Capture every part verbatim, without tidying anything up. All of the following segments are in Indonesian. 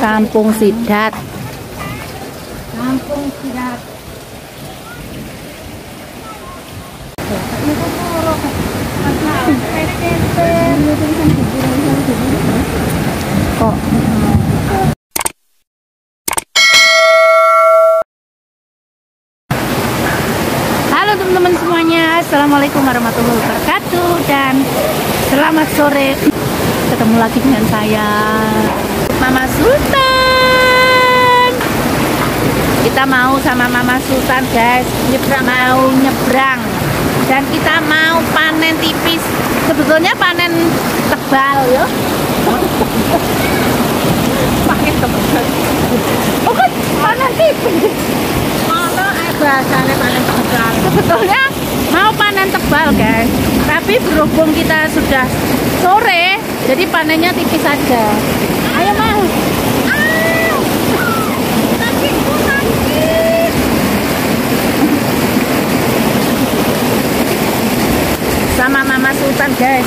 Kampung Sidat. Kampung Sidat. Kok halo teman-teman semuanya, assalamualaikum warahmatullahi wabarakatuh, dan selamat sore. Ketemu lagi dengan saya, Mama Sultan. Kita mau sama Mama Sultan, guys, nyebrang, mau nyebrang, dan kita mau panen tipis. Sebetulnya panen tebal ya. Pakai tebal. Oh kan panen tipis. Mana bahasanya panen tebal? Sebetulnya mau panen tebal, guys. Tapi berhubung kita sudah sore, jadi panennya tipis saja. Ayo, Mas. Sama Mama Sultan, guys.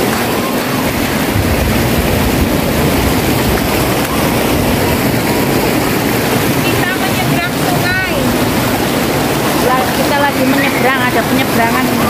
Kita menyeberang sungai. Kita lagi menyeberang, ada penyeberangan ini.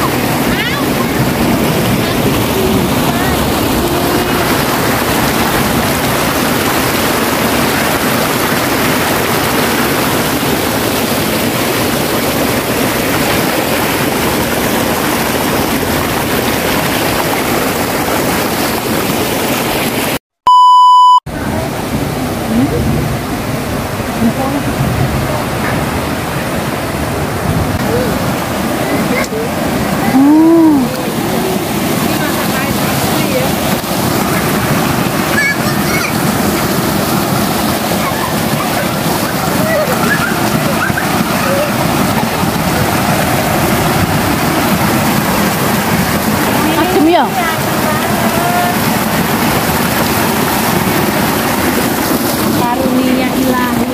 Karunia ilahi.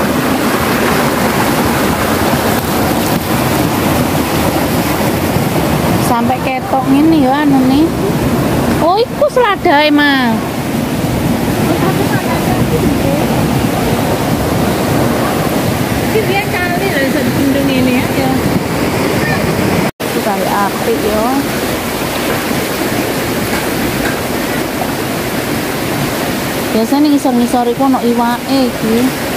Sampai ketok ini ya anu nih. Oh, itu seladai mah. Dia kali lah sebendung ini ya. Itu kali api yo. Biasanya ngisor-ngisor iku ono iwake iki.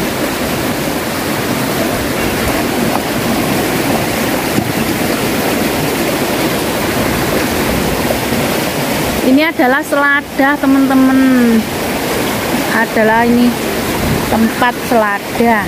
Ini adalah selada, teman-teman. Adalah ini tempat selada.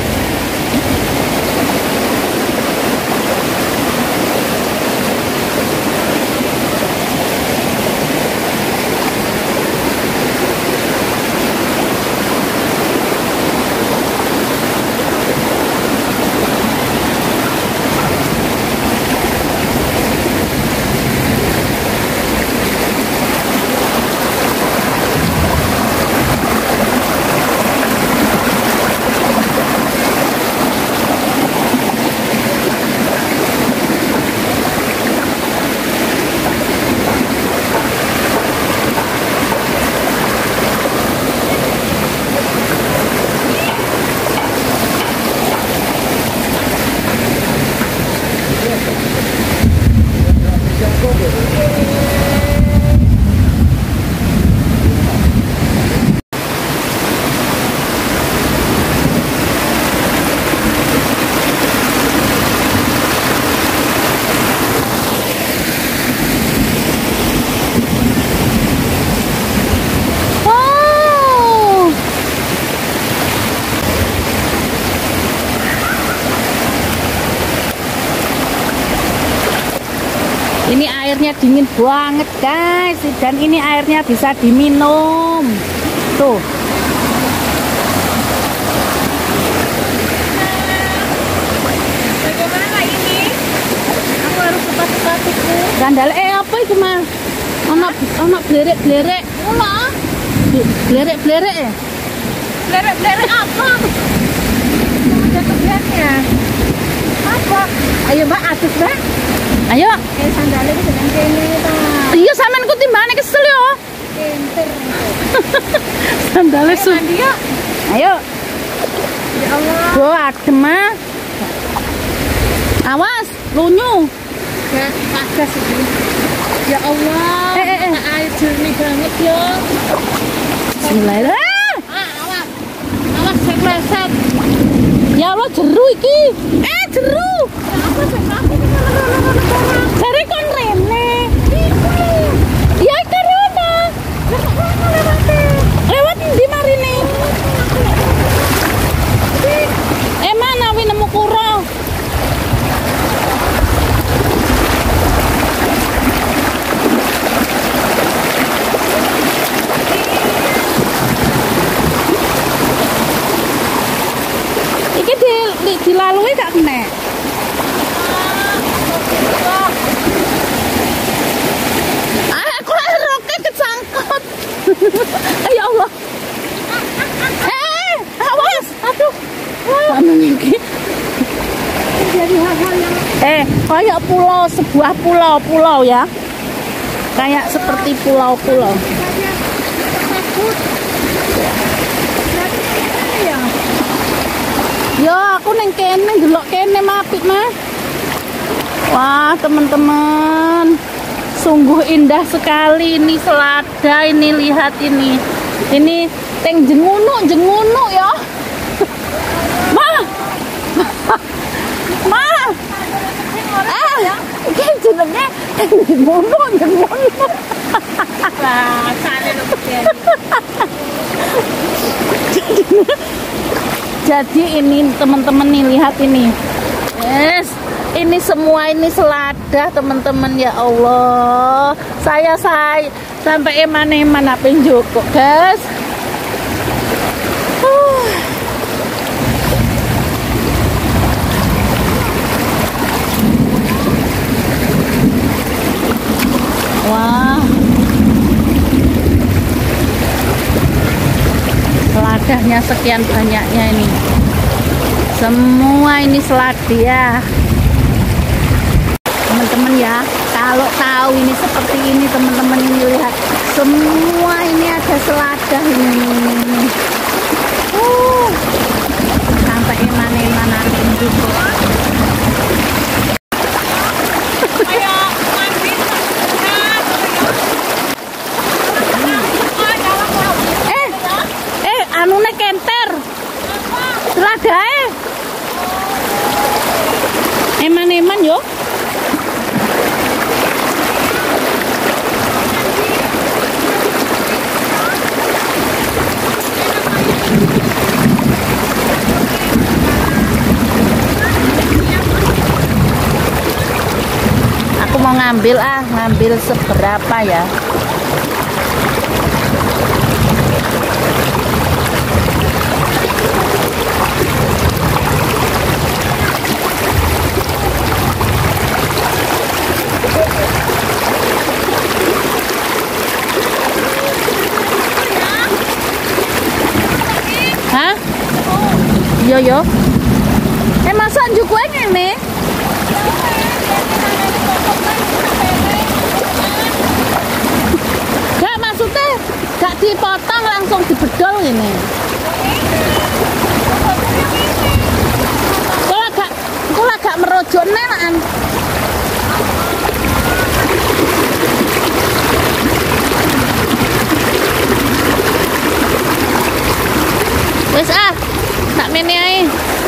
Ini airnya dingin banget, guys, dan ini airnya bisa diminum. Tuh. Bagaimana ini? Aku harus sepatu-sepatuku. Sandal eh apa itu, Mas? Anak anak blerek-blerek. Olah. Blerek-blerek ya? Blerek-blerek apa? Ada tujuannya. Apa? Ayo, Mbak, atus, Mbak. Ayo. Eh, sandalnya dengan kene ta. Iya, sampean ku timbane kesel yo. Pinter. Sandalnya su. Ayo. Ya Allah. Go adem mah. Awas, lunyu. Ya, pagas ini. Ya Allah. Eh, eh, eh. Air jernih banget ya. Bismillah. Ah, awas. Awas saya kleset. Ya Allah jeru iki. Eh jeru. Apa sih kamu ini malah Jare kon rene. Ya karena. Lewat ndi marine? Eh mana wi nemu kura? Iki di, di dilalui gak kena? Ah, aku lah roket kecangkut. Ya Allah. Eh, awas. Aduh. Anu iki. jadi hal-hal yang Eh, kayak pulau, sebuah pulau-pulau ya. Kayak seperti pulau-pulau. saya takut. Jadi gimana ya? Ya, aku neng kene delok kene mapit mah. Wah, teman-teman. Sungguh indah sekali ini selada ini, lihat ini. Ini teng jengunu, jengunu ya. Ma. Ma. Ah, iki jenenge teng jengunu, jengunu. Wah, sana lu begini. Jadi ini teman-teman nih, lihat ini. Yes, ini semua ini selada teman-teman, ya Allah. Saya saya sampai eman-eman apa yang cukup, guys. Huh. Wah. Seladahnya sekian banyaknya ini. Semua ini selada ya. Teman-teman ya, kalau tahu ini seperti ini teman-teman ini lihat. Semua ini ada selada ini. Uh, sampai eman-eman akan juga. Ayo, mandi. Eh, eh, anune kenter. Seladae. Eman-eman yo. Aku mau ngambil ah, ngambil seberapa ya? Hah? Yo yo. Eh masa juga ngene? Gak maksudnya gak dipotong langsung dibedol ini. Kalau gak, kalau gak merojok nelan. Wes ah, tak mene ae.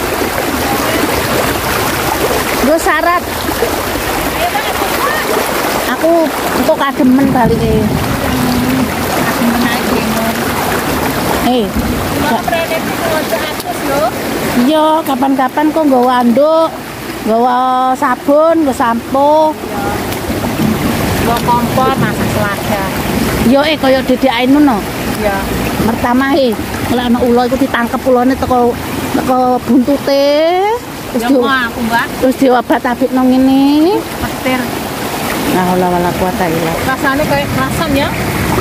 Gue syarat. Aku untuk kademen balik e. Kademen aja. Eh, Mbak Prene itu aja atus lho. iya kapan-kapan kok nggawa anduk, nggawa sabun, nggawa sampo. Gua kompor masak selada. Yo eh kaya Dedek Ainun no. Ya. Pertama eh, kalau anak ulo itu ditangkep ulone teko teko buntute. Terus Ya di, mau aku, Mbak. terus diobat-abit nang ngene. Petir. Nah, la wala kuwata illa. Rasanya kayak kerasan ya.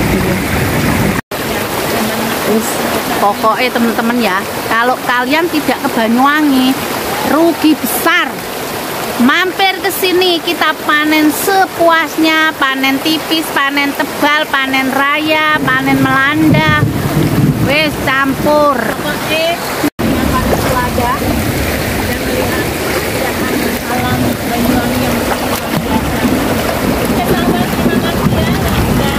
Terus pokoknya teman-teman ya, kalau kalian tidak ke Banyuwangi rugi besar. Mampir ke sini kita panen sepuasnya, panen tipis, panen tebal, panen raya, panen melanda. Wes campur. Pakai yang panen selada dan melihat keindahan alam Banyuwangi yang luar biasa. Oke sahabat, terima kasih ya sudah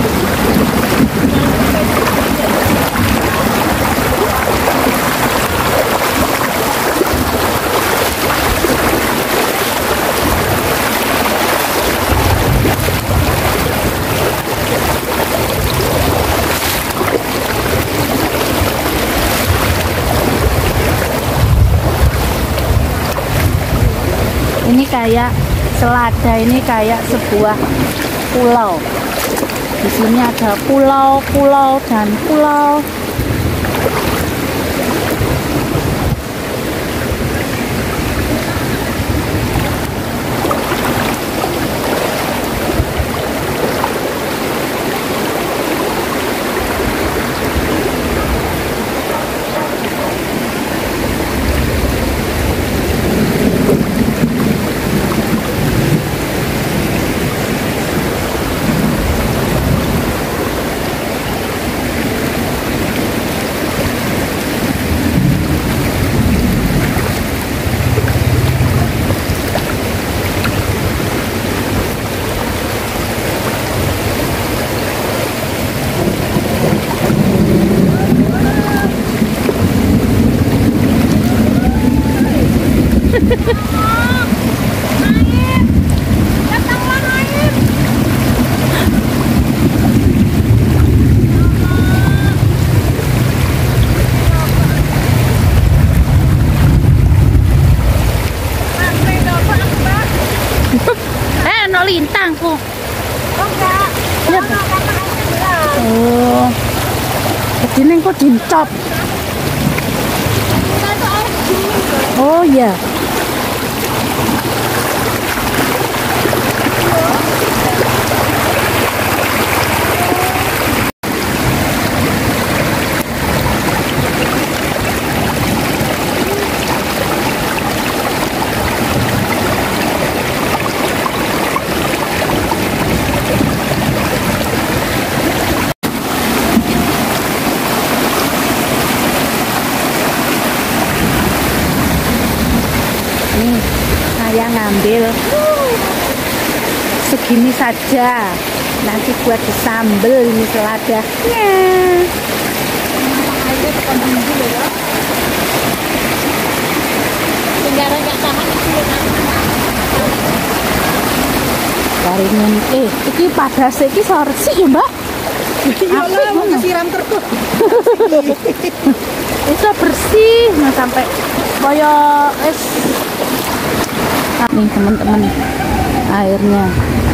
Ini kayak selada, ini kayak sebuah pulau. Di sini ada pulau, pulau dan pulau. Eh, no lintang kok. Oh enggak. Ya, Oh, karena airnya deras. oh. Begini kok dincop. Kita itu air dingin loh. Oh iya. Nih, saya ngambil segini saja. Nanti buat disambel ini seladanya. Airnya tekan tinggi loh ya. Tinggal nggak tahan itu Dari ini, eh, iki padas iki sorsi ya, Mbak. Ya Apik Allah, mau ngono. siram terus. Itu bersih, nah sampai koyo es. Nih teman-teman, airnya.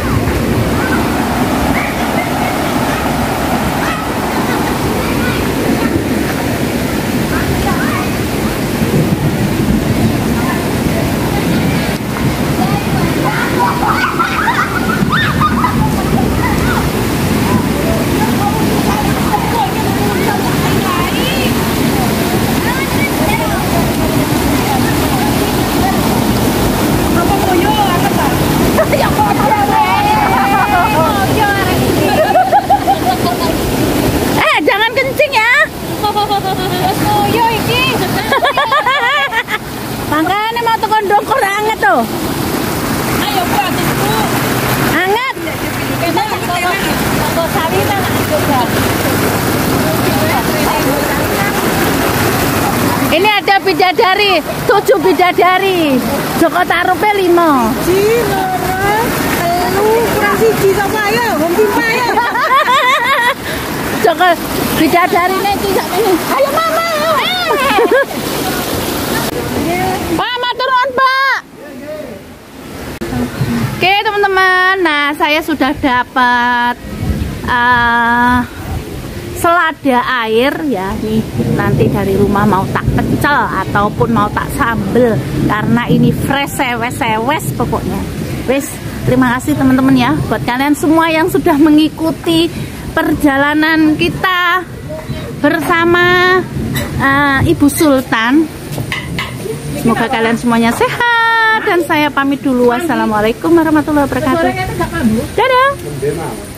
Eh, jangan kencing ya. Yo iki. Makanya mau tekan dongkol anget tuh. Ayo buat itu. Anget. Kita kalau sawinan juga. Ini ada bidadari, tujuh bidadari. Joko tarupe lima. Ji loro, telu, kurang siji sama ya, wong pimpa ya. Joko bidadari nih tidak ini. Ayo mama. Pak, matur nuwun, Pak. Oke, teman-teman. Nah, saya sudah dapat uh, selada air ya. Nih, nanti dari rumah mau tak pecel ataupun mau tak sambel karena ini fresh sewes-sewes pokoknya. Wes, terima kasih teman-teman ya buat kalian semua yang sudah mengikuti perjalanan kita bersama uh, Ibu Sultan. Semoga kalian semuanya sehat dan saya pamit dulu. Wassalamualaikum warahmatullahi wabarakatuh. Sorenya itu gak kamu. Dadah. Mendem,